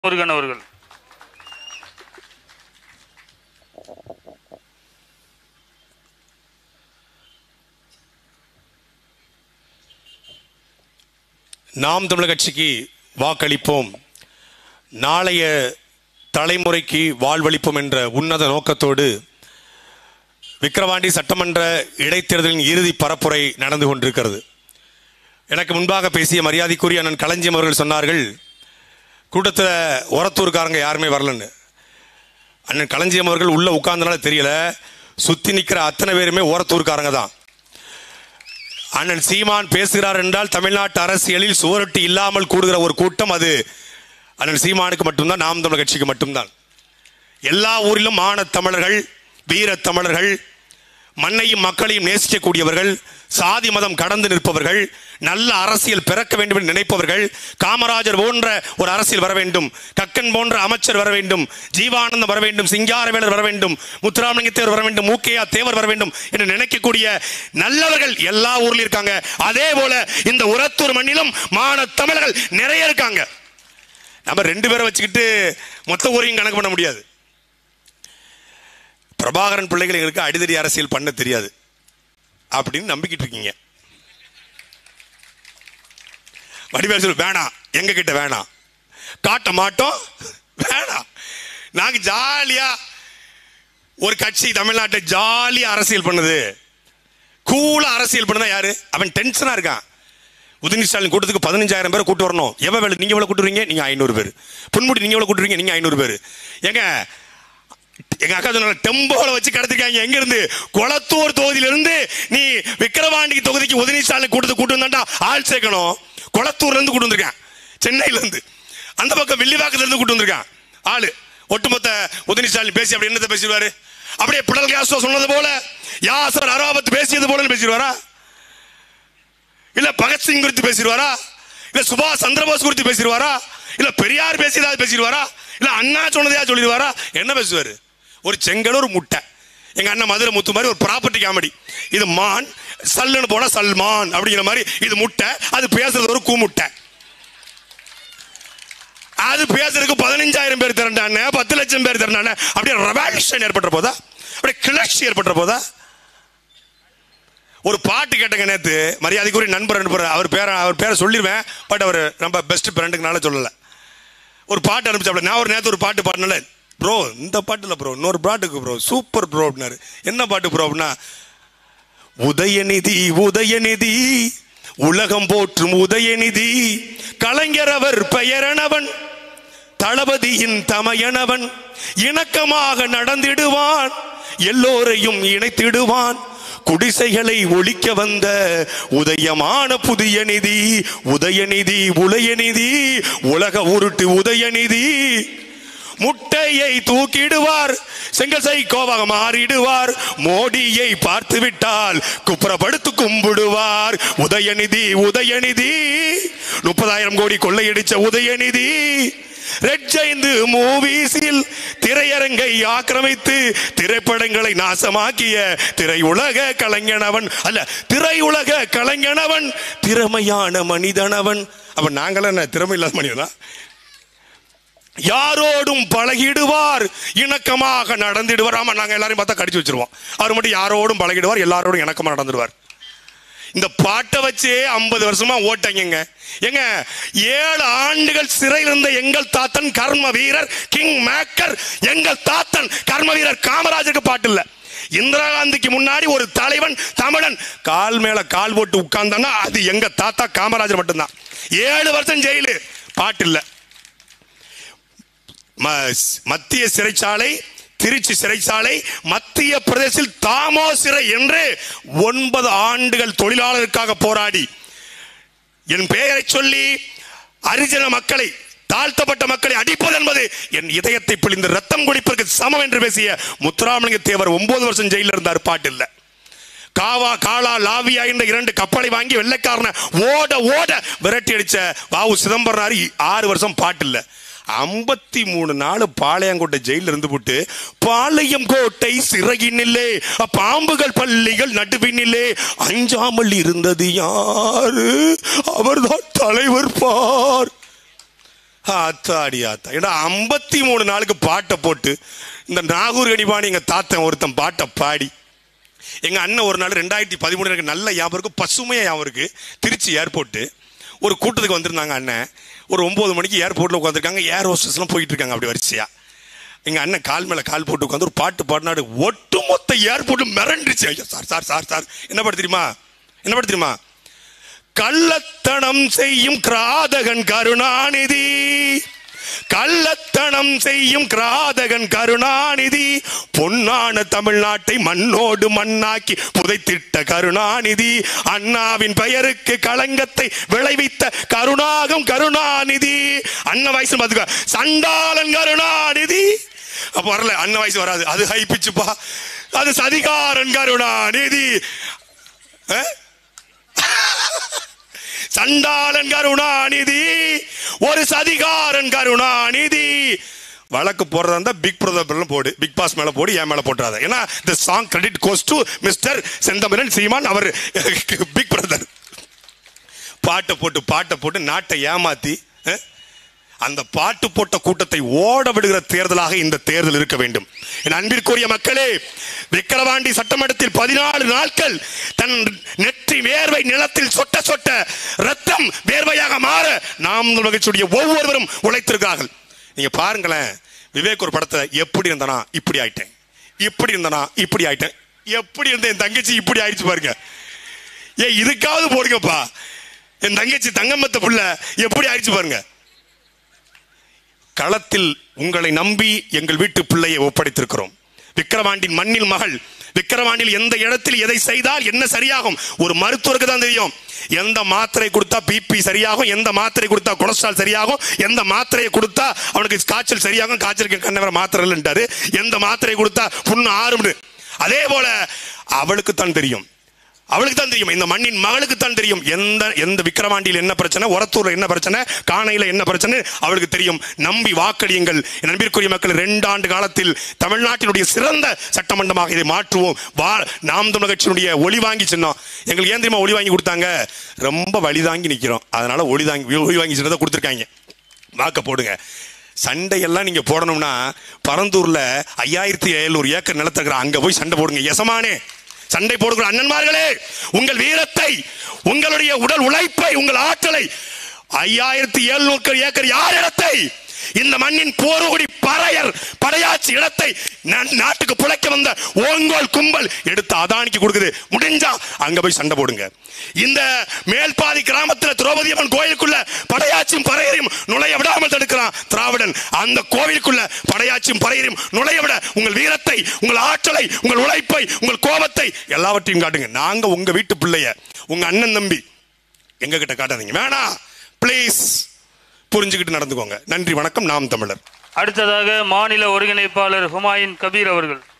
முருகன் அவர்கள். நாம் தமிழர் கட்சிக்கு வாக்களிப்போம், நாளைய தலைமுறைக்கு வாழ்வளிப்போம் என்ற உன்னத நோக்கத்தோடு விக்கிரவாண்டி சட்டமன்ற இடைத்தேர்தலின் இறுதி பரப்புரை நடந்து கொண்டிருக்கிறது. எனக்கு முன்பாக பேசிய மரியாதைக்குரிய அண்ணன் களஞ்சியம் அவர்கள் சொன்னார்கள், கூட்டத்தில் ஒரத்தூர்காரங்க யாருமே வரலன்னு. அண்ணன் களஞ்சியம் அவர்கள் உள்ள உட்கார்ந்தனால தெரியல, சுத்தி நிற்கிற அத்தனை பேருமே ஓரத்தூர்காரங்க தான். அண்ணன் சீமான் பேசுகிறார் என்றால் தமிழ்நாட்டு அரசியலில் சுவரொட்டி இல்லாமல் கூடுகிற ஒரு கூட்டம் அது அண்ணன் சீமானுக்கு மட்டும்தான், நாம் தமிழர் கட்சிக்கு மட்டும்தான். எல்லா ஊரிலும் மான தமிழர்கள், வீர தமிழர்கள், மண்ணையும் மக்களையும் நேசிக்கக்கூடியவர்கள், சாதி மதம் கடந்து நிற்பவர்கள், நல்ல அரசியல் பிறக்க வேண்டும் என்று நினைப்பவர்கள், காமராஜர் போன்ற ஒரு அரசியல் வர வேண்டும், கக்கன் போன்ற அமைச்சர் வர வேண்டும், ஜீவானந்தம் வர வேண்டும், சிங்காரவேலர் வர வேண்டும், முத்துராமலிங்க தேவர் வர வேண்டும், மூக்கையா தேவர் வர வேண்டும் என்று நினைக்கக்கூடிய நல்லவர்கள் எல்லா ஊர்லயும் இருக்காங்க. அதே போல இந்த உரத்தூர் மண்ணிலும் மான தமிழர்கள் நிறைய இருக்காங்க. நம்ம ரெண்டு பேரை வச்சுக்கிட்டு மொத்த ஊரையும் கணக்கு பண்ண முடியாது. பிரபாகரன் பிள்ளைகள் எங்களுக்கு அடிதடி அரசியல் பண்ண தெரியாது அப்படின்னு நம்பிக்கிட்டு இருக்கீங்க. வடிவேல் சொல்லு வேணாம், எங்க கிட்ட வேணாம், காட்ட மாட்டோம், வேணாம். நாங்க ஜாலியா ஒரு கட்சி தமிழ்நாட்டை ஜாலியா அரசியல் பண்ணுது, கூலா அரசியல் பண்ணதா யாரு? அவன் டென்ஷனா இருக்கான். உதயநிதி ஸ்டாலின் கூட்டத்துக்கு 15,000 பேரை கூட்டு வரணும். எவ்வளவு நீங்க எவ்வளவு கூட்டுறீங்க? நீங்க 500 பேர். பொன்முடி நீங்க எவ்வளவு கூட்டுறீங்க? நீங்க 500 பேர். எங்க எங்க அக்கா சொன்ன டெம்போல வச்சு கடத்திருக்காங்க. எங்க இருந்து? கொளத்தூர் தொகுதியில இருந்து நீ விக்கிரவாண்டி தொகுதிக்கு உதயநிதி ஸ்டாலின் கூட்டத்துக்கு கூட்டு வந்தாண்டா ஆள் சேர்க்கணும். கொளத்தூர்ல இருந்து கூட்டு வந்திருக்கான், சென்னையில இருந்து, அந்த பக்கம் வில்லிவாக்கத்துல இருந்து கூட்டு வந்திருக்கான் ஆளு. ஒட்டுமொத்த உதயநிதி ஸ்டாலின் பேசி அப்படி என்னத்தை பேசிடுவாரு? அப்படியே பிடல் கேஸ்ட்ரோ சொன்னது போல, யாசர் அராவத் பேசியது போல பேசிடுவாரா? இல்ல பகத்சிங் குறித்து பேசிடுவாரா? இல்ல சுபாஷ் சந்திரபோஸ் குறித்து பேசிடுவாரா? இல்ல பெரியார் பேசியதா பேசிடுவாரா? இல்ல அண்ணா சொன்னதையா சொல்லிடுவாரா? என்ன பேசுவாரு? ஒரு செங்கல், ஒரு முட்டை. எங்க அண்ணன் மதுரை முத்து மாதிரி ஒரு ப்ராப்பர்ட்டி காமெடி. இது மான், சல்லுன்னு போனா சல்மான் அப்படிங்கிற மாதிரி. இது முட்டை, அது பேசுறது ஒரு கூமுட்டை. அது பேசுறதுக்கு 15,000 பேர் திரண்டானே, 10 லட்சம் பேர் திரண்டானே. அப்படியே ரெவல்யூஷன் ஏற்பட்ட போதா? அப்படியே கிளர்ச்சி ஏற்பட்ட போதா? ஒரு பாட்டு கேட்டங்க நேத்து, மரியாதைக்குரிய நண்பர் அவர் பேரை சொல்லிடுவேன், பட் அவர் நம்ம பெஸ்ட் ஃப்ரெண்டுக்குனால சொல்லல. ஒரு பாட்டு அனுப்பிச்சாப்ல. நான் ஒரு நேத்து ஒரு பாட்டு பாடினல, ப்ரோ இந்த பாட்டு இல்லை ப்ரோ, இன்னொரு பாட்டுக்கு ப்ரோ சூப்பர் ப்ரோ அப்படின்னாரு. என்ன பாட்டு ப்ரோ அப்படின்னா, உதயநிதி உதயநிதி உலகம் போற்றும் உதயநிதி, கலைஞர் அவர் பெயரனவன், தளபதியின் தமையனவன், இணக்கமாக நடந்திடுவான், எல்லோரையும் இணைத்திடுவான், குடிசைகளை ஒழிக்க வந்த உதயமான புதிய நிதி, உதயநிதி உலயநிதி, உலக உருட்டு உதயநிதி, முட்டையை தூக்கிடுவார், செங்கல் சைக்கோவாக மாறிடுவார், மோடியை பார்த்து விட்டால் குப்புறப்படுத்து கும்பிடுவார், உதயநிதி உதயநிதி, 30,000 கோடி கொள்ளையடிச்ச உதயநிதி, ரெட் ஜெயந்த் மூவிஸில் திரையரங்கை ஆக்கிரமித்து திரைப்படங்களை நாசமாக்கிய திரையுலக கலைஞனவன், அல்ல திரையுலக கலைஞனவன், திறமையான மனிதனவன். அப்ப நாங்கள என்ன திறமை இல்லாத மனிதனா? யாரோடும் பழகிடுவார், இணக்கமாக நடந்திடுவார். ஆமா, நாங்க எல்லாரையும் பார்த்தா கடிச்சு வச்சிருவோம். அவர் மட்டும் யாரோடும் பழகிடுவார், எல்லாரோடும் இணக்கமா நடந்துடுவார். இந்த பாட்டை வச்சு 50 வருஷமா ஓட்டங்க. எங்க 7 ஆண்டுகள் சிறையில் இருந்த எங்கள் தாத்தன் கர்ம வீரர் கிங் மேக்கர், எங்கள் தாத்தன் கர்ம வீரர் காமராஜருக்கு பாட்டு இல்ல. இந்திரா காந்திக்கு முன்னாடி ஒரு தலைவன் தமிழன் கால் மேல கால் போட்டு உட்கார்ந்தாங்க, அது எங்க தாத்தா காமராஜர் மட்டும்தான். 7 வருஷம் ஜெயிலு, பாட்டு இல்ல. மத்திய சிறைச்சாலை, திருச்சி சிறைச்சாலை, மத்திய பிரதேசத்தில் தாமோ சிறை என்று 9 ஆண்டுகள் தொழிலாளருக்காக போராடி என் பெயரை சொல்லி அரிஜன மக்களை, தாழ்த்தப்பட்ட மக்களை அடிப்பது என்பது என் இதயத்தை பிழிந்து ரத்தம் குடிப்பதற்கு சமம் என்று பேசிய முத்துராமலிங்க தேவர் 9 வருஷம் ஜெயிலில் இருந்தார், பாட்டு இல்ல. காவா காலா லாவியா என்ற 2 கப்பலை வாங்கி வெள்ளைக்காரனை ஓட ஓட விரட்டி அடிச்ச வாவு சிதம்பரம் 6 வருஷம், பாட்டு இல்ல. 53 நாள் பாளையங்கோட்டை ஜெயில இருந்து போட்டு, பாளையம் கோட்டை சிறையினிலே பாம்புகள் பள்ளிகள் நடுவினிலே அஞ்சாமல் இருந்தது யாரு, அவர்தான் தலைவர் பார். ஆத்தாடி ஆத்தா, ஏன்னா 53 நாளுக்கு பாட்டை போட்டு இந்த நாகூர் கணிபாணி எங்க தாத்தன் ஒருத்தன் பாட்டை பாடி, எங்க அண்ணன் ஒரு நாள் 2013 எனக்கு நல்ல ஞாபகம் இருக்கு, பசுமையா ஞாபகம் இருக்கு. திருச்சி ஏர்போர்ட்டு ஒரு கூட்டத்துக்கு வந்திருந்தாங்க. அண்ணன் ஒரு 9 மணிக்கு ஏர்போர்ட்ல உட்காந்துருக்காங்க. ஏர் ஹோஸ்டஸ்லாம் போயிட்டு இருக்காங்க அப்படி வரிசையா. எங்க அண்ணன் கால் மேல கால் போட்டு உட்காந்து ஒரு பாட்டு பாடினாடு. ஒட்டுமொத்த ஏர்போர்ட் மிரண்டுச்சு. ஐயா சார் சார் சார் சார் என்ன பாட்டு தெரியுமா? என்ன பாட்டு தெரியுமா? கள்ளத்தனம் செய்யும் கிராதகன் கருணாநிதி, கள்ளத்தனம் செய்யும் கிராதகன் கருணாநிதி, பொன்னான தமிழ்நாட்டை மண்ணோடு மண்ணாக்கி புதைத்திட்ட கருணாநிதி, அண்ணாவின் பெயருக்கு களங்கத்தை விளைவித்த கருணாகம் கருணாநிதி. அண்ணன் வயசு பாத்துக்க, சண்டாளன் கருணாநிதி. அப்ப வரல, அண்ணன் வயசு வராது, அது ஹை பிச்சுப்பா. அது சதிகாரன் கருணாநிதி, சண்டாளன் கருணாநிதி, ஒரு சதிகாரன் கருணாநிதி. வழக்கு போடுறதா இருந்தா பிக் பிரதர் போடு, பிக் பாஸ் மேல போடு, என் மேல போட்டுறாத. ஏன்னா the song credit goes to mister Senthamizhan Seeman, அவர் பிக் பிரதர். பாட்டை போட்டு நாட்டை ஏமாத்தி அந்த பாட்டு போட்ட கூட்டத்தை ஓட விடுகிற தேர்தலாக இந்த தேர்தல் இருக்க வேண்டும். என் அன்பிற்குரிய மக்களே, விக்கிரவாண்டி சட்டமன்றத்தில் 14 நாட்கள் தன் நெற்றி வேர்வை நிலத்தில் சொட்ட சொட்ட ரத்தம் வேர்வையாக மாற நாம் மகிழ்ச்சியுடைய ஒவ்வொருவரும் உழைத்திருக்கிறார்கள். நீங்க பாருங்களேன், விவேக் ஒரு படத்தை எப்படி இருந்தானா இப்படி ஆயிட்டேன், இப்படி இருந்தானா இப்படி ஆயிட்டேன், எப்படி இருந்த என் தங்கச்சி இப்படி ஆயிடுச்சு பாருங்க. இதுக்காவது போடுங்கப்பா, என் தங்கச்சி தங்கம்மத்த புள்ள எப்படி ஆயிடுச்சு பாருங்க. களத்தில் உங்களை நம்பி எங்கள் வீட்டு பிள்ளையை ஒப்படைத்திருக்கிறோம். விக்கிரவாண்டின் மண்ணில் மகள். விக்கிரவாண்டில் எந்த இடத்தில் எதை செய்தால் என்ன சரியாகும் ஒரு மருத்துவருக்கு தான் தெரியும். எந்த மாத்திரை கொடுத்தா பிபி சரியாகும், எந்த மாத்திரை கொடுத்தா கொலஸ்ட்ரால் சரியாகும், எந்த மாத்திரையை கொடுத்தா அவனுக்கு காய்ச்சல் சரியாகும், காய்ச்சலுக்கு கண்ணவர மாத்திரை இல்லைன்றாரு, எந்த மாத்திரை கொடுத்தா புண்ணு ஆறும்னு. அதே போல அவளுக்கு தான் தெரியும், அவளுக்கு தான் தெரியும், இந்த மண்ணின் மகளுக்கு தான் தெரியும் எந்த விக்கிரவாண்டியில் என்ன பிரச்சனை, ஒரத்தூர்ல என்ன பிரச்சனை, காணையில என்ன பிரச்சனை அவளுக்கு தெரியும். நம்பி வாக்களியுங்கள். நம்பிற்குரிய மக்கள், 2 ஆண்டு காலத்தில் தமிழ்நாட்டினுடைய சிறந்த சட்டமன்றமாக இதை மாற்றுவோம். நாம் தமிழர் கட்சியினுடைய ஒளி வாங்கி சின்னம் எங்களுக்கு ஏன் தெரியுமா ஒளி வாங்கி கொடுத்தாங்க? ரொம்ப வழி தாங்கி நிக்கிறோம், அதனால ஒளி வாங்கி சின்னதை கொடுத்துருக்காங்க. வாக்க போடுங்க. சண்டையெல்லாம் நீங்க போடணும்னா பரந்தூர்ல 5700 ஏக்கர் நிலத்துக்கிற அங்க போய் சண்டை போடுங்க. எசமானே சண்டை போடுகிற அண்ணன்மார்களே, உங்கள் வீரத்தை, உங்களுடைய உடல் உழைப்பை, உங்கள் ஆற்றலை 5700 ஏக்கர் யார் இடத்தை, இந்த மண்ணின் போர்குடி பறையர் படையாட்சி இடத்தை நாட்டுக்கு புழைக்க வந்த ஓங்கோல் கும்பல் எடுத்து அதானிக்கு கொடுக்குது. முடிஞ்சா அங்க போய் சண்டை போடுங்க. இந்த மேல்பாதி கிராமத்தில் திரௌபதி அம்மன் கோயிலுக்குள்ள படையாட்சியும் பறையரையும் நுழைய விடாமல் தடுக்கிறான் திராவிடன். அந்த கோவிலுக்குள்ள படையாட்சியும் பறையரையும் நுழைய விட உங்கள் வீரத்தை, உங்கள் ஆற்றலை, உங்கள் உழைப்பை, உங்கள் கோபத்தை எல்லாவற்றையும் காட்டுங்க. நாங்க உங்க வீட்டு பிள்ளைய, உங்க அண்ணன் தம்பி, எங்க கிட்ட காட்டாதீங்க. வேணாம் பிளீஸ், புரிஞ்சுக்கிட்டு நடந்துக்கோங்க. நன்றி, வணக்கம். நாம் தமிழர். அடுத்ததாக மாநில ஒருங்கிணைப்பாளர் ஹுமாயூன் கபீர் அவர்கள்.